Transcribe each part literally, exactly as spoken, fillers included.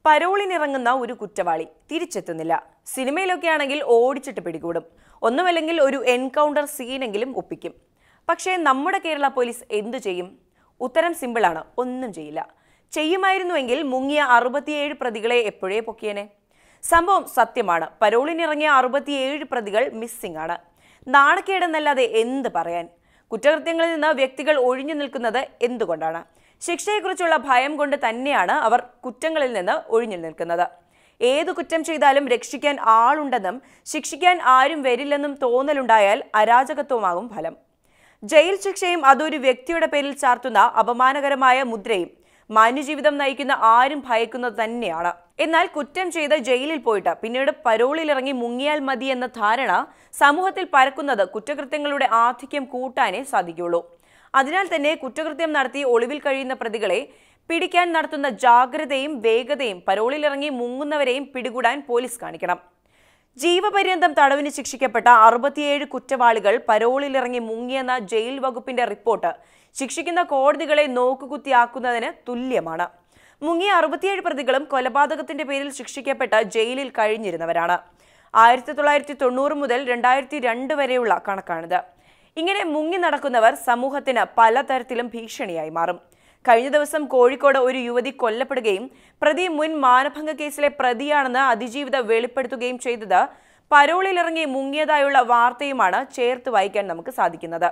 പരോളിനിറങ്ങുന്ന ഒരു കുറ്റവാളി തിരിച്ചെത്തുന്നില്ല. സിനിമയിലൊക്കെയാണെങ്കിൽ ഓടിച്ചിട്ട് പിടികൂടും, ഒന്നുമല്ലെങ്കിൽ ഒരു എൻകൗണ്ടർ സീനെങ്കിലും ഒപ്പിക്കും. പക്ഷേ നമ്മുടെ കേരള പോലീസ് എന്തു ചെയ്യും? ഉത്തരം സിമ്പിളാണ്, ഒന്നും ചെയ്യില്ല. ചെയ്യുമായിരുന്നുവെങ്കിൽ മുങ്ങിയ അറുപത്തിയേഴ് പ്രതികളെ എപ്പോഴേ പൊക്കിയനെ. സംഭവം സത്യമാണ്. പരോളിനിറങ്ങിയ അറുപത്തിയേഴ് പ്രതികൾ മിസ്സിംഗ് ആണ്. നാണക്കേടെന്നല്ലാതെ എന്ത് പറയാൻ? കുറ്റകൃത്യങ്ങളിൽ നിന്ന് വ്യക്തികൾ ഒഴിഞ്ഞു നിൽക്കുന്നത് എന്തുകൊണ്ടാണ്? ശിക്ഷയെക്കുറിച്ചുള്ള ഭയം കൊണ്ട് തന്നെയാണ് അവർ കുറ്റങ്ങളിൽ നിന്ന് ഒഴിഞ്ഞു നിൽക്കുന്നത്. ഏതു കുറ്റം ചെയ്താലും രക്ഷിക്കാൻ ആളുണ്ടെന്നും ശിക്ഷിക്കാൻ ആരും വരില്ലെന്നും തോന്നലുണ്ടായാൽ അരാജകത്വമാകും ഫലം. ജയിൽ ശിക്ഷയും അതൊരു വ്യക്തിയുടെ പേരിൽ ചാർത്തുന്ന അപമാനകരമായ മുദ്രയും മാന്യജീവിതം നയിക്കുന്ന ആരും ഭയക്കുന്നത് തന്നെയാണ്. എന്നാൽ കുറ്റം ചെയ്ത് ജയിലിൽ പോയിട്ട് പിന്നീട് പരോളിലിറങ്ങി മുങ്ങിയാൽ മതി എന്ന ധാരണ സമൂഹത്തിൽ പരക്കുന്നത് കുറ്റകൃത്യങ്ങളുടെ ആധിക്യം കൂട്ടാനേ സാധിക്കുള്ളൂ. അതിനാൽ തന്നെ കുറ്റകൃത്യം നടത്തി ഒളിവിൽ കഴിയുന്ന പ്രതികളെ പിടിക്കാൻ നടത്തുന്ന ജാഗ്രതയും വേഗതയും പരോളിലിറങ്ങി മുങ്ങുന്നവരെയും പിടികൂടാൻ പോലീസ് കാണിക്കണം. ജീവപര്യന്തം തടവിന് ശിക്ഷിക്കപ്പെട്ട അറുപത്തിയേഴ് കുറ്റവാളികൾ പരോളിലിറങ്ങി മുങ്ങിയെന്ന ജയിൽ വകുപ്പിന്റെ റിപ്പോർട്ട് ശിക്ഷിക്കുന്ന കോടതികളെ നോക്കുകുത്തിയാക്കുന്നതിന് തുല്യമാണ്. മുങ്ങിയ അറുപത്തിയേഴ് പ്രതികളും കൊലപാതകത്തിന്റെ പേരിൽ ശിക്ഷിക്കപ്പെട്ട് ജയിലിൽ കഴിഞ്ഞിരുന്നവരാണ്. ആയിരത്തി തൊള്ളായിരത്തി തൊണ്ണൂറ് മുതൽ രണ്ടായിരത്തി രണ്ട് വരെയുള്ള കണക്കാണിത്. ഇങ്ങനെ മുങ്ങി നടക്കുന്നവർ സമൂഹത്തിന് പലതരത്തിലും ഭീഷണിയായി മാറും. കഴിഞ്ഞ ദിവസം കോഴിക്കോട് ഒരു യുവതി കൊല്ലപ്പെടുകയും പ്രതി മുൻ മാനഭംഗ കേസിലെ പ്രതിയാണെന്ന് അതിജീവിത വെളിപ്പെടുത്തുകയും ചെയ്തത് പരോളിലിറങ്ങി മുങ്ങിയതായുള്ള വാർത്തയുമാണ് ചേർത്ത് വായിക്കാൻ നമുക്ക് സാധിക്കുന്നത്.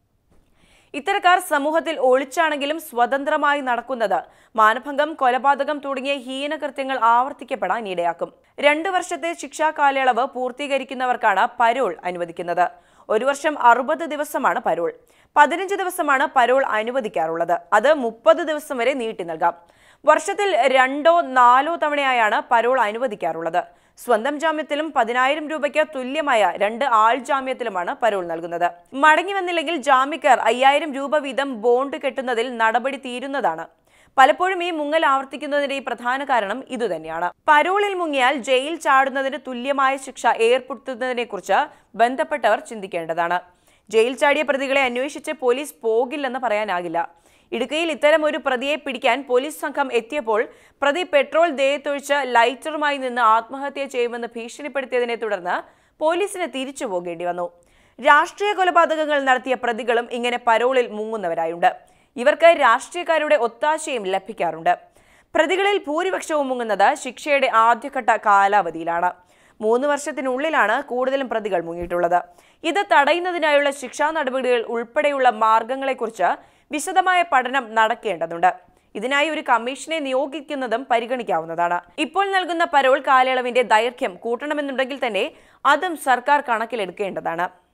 ഇത്തരക്കാർ സമൂഹത്തിൽ ഒളിച്ചാണെങ്കിലും സ്വതന്ത്രമായി നടക്കുന്നത് മാനഭംഗം, കൊലപാതകം തുടങ്ങിയ ഹീനകൃത്യങ്ങൾ ആവർത്തിക്കപ്പെടാൻ ഇടയാക്കും. രണ്ടു വർഷത്തെ ശിക്ഷാ കാലയളവ് പൂർത്തീകരിക്കുന്നവർക്കാണ് പരോൾ അനുവദിക്കുന്നത്. ഒരു വർഷം അറുപത് ദിവസമാണ് പരോൾ. പതിനഞ്ച് ദിവസമാണ് പരോൾ അനുവദിക്കാറുള്ളത്. അത് മുപ്പത് ദിവസം വരെ നീട്ടി നൽകാം. വർഷത്തിൽ രണ്ടോ നാലോ തവണയായാണ് പരോൾ അനുവദിക്കാറുള്ളത്. സ്വന്തം ജാമ്യത്തിലും പതിനായിരം രൂപയ്ക്ക് തുല്യമായ രണ്ട് ആൾ ജാമ്യത്തിലുമാണ് പരോൾ നൽകുന്നത്. മടങ്ങി വന്നില്ലെങ്കിൽ ജാമ്യക്കാർ അയ്യായിരം രൂപ വീതം ബോണ്ട് കെട്ടുന്നതിൽ നടപടി തീരുന്നതാണ്. പലപ്പോഴും ഈ മുങ്ങൽ ആവർത്തിക്കുന്നതിന്റെ പ്രധാന കാരണം ഇതുതന്നെയാണ്. പരോളിൽ മുങ്ങിയാൽ ജയിൽ ചാടുന്നതിന് തുല്യമായ ശിക്ഷ ഏർപ്പെടുത്തുന്നതിനെ കുറിച്ച് ബന്ധപ്പെട്ടവർ ചിന്തിക്കേണ്ടതാണ്. ജയിൽ ചാടിയ പ്രതികളെ അന്വേഷിച്ച് പോലീസ് പോകില്ലെന്ന് പറയാനാകില്ല. ഇടുക്കിയിൽ ഇത്തരം ഒരു പ്രതിയെ പിടിക്കാൻ പോലീസ് സംഘം എത്തിയപ്പോൾ പ്രതി പെട്രോൾ ദേഹത്തൊഴിച്ച് ലൈറ്ററുമായി നിന്ന് ആത്മഹത്യ ചെയ്യുമെന്ന് ഭീഷണിപ്പെടുത്തിയതിനെ തുടർന്ന് പോലീസിന് തിരിച്ചു പോകേണ്ടി വന്നു. രാഷ്ട്രീയ കൊലപാതകങ്ങൾ നടത്തിയ പ്രതികളും ഇങ്ങനെ പരോളിൽ മുങ്ങുന്നവരായുണ്ട്. ഇവർക്ക് രാഷ്ട്രീയക്കാരുടെ ഒത്താശയും ലഭിക്കാറുണ്ട്. പ്രതികളിൽ ഭൂരിപക്ഷവും മുങ്ങുന്നത് ശിക്ഷയുടെ ആദ്യഘട്ട കാലാവധിയിലാണ്. മൂന്ന് വർഷത്തിനുള്ളിലാണ് കൂടുതലും പ്രതികൾ മുങ്ങിയിട്ടുള്ളത്. ഇത് തടയുന്നതിനായുള്ള ശിക്ഷാ നടപടികൾ ഉൾപ്പെടെയുള്ള മാർഗങ്ങളെക്കുറിച്ച് വിശദമായ പഠനം നടക്കേണ്ടതുണ്ട്. ഇതിനായി ഒരു കമ്മീഷനെ നിയോഗിക്കുന്നതും പരിഗണിക്കാവുന്നതാണ്. ഇപ്പോൾ നൽകുന്ന പരോൾ കാലയളവിന്റെ ദൈർഘ്യം കൂട്ടണമെന്നുണ്ടെങ്കിൽ തന്നെ അതും സർക്കാർ കണക്കിലെടുക്കേണ്ടതാണ്.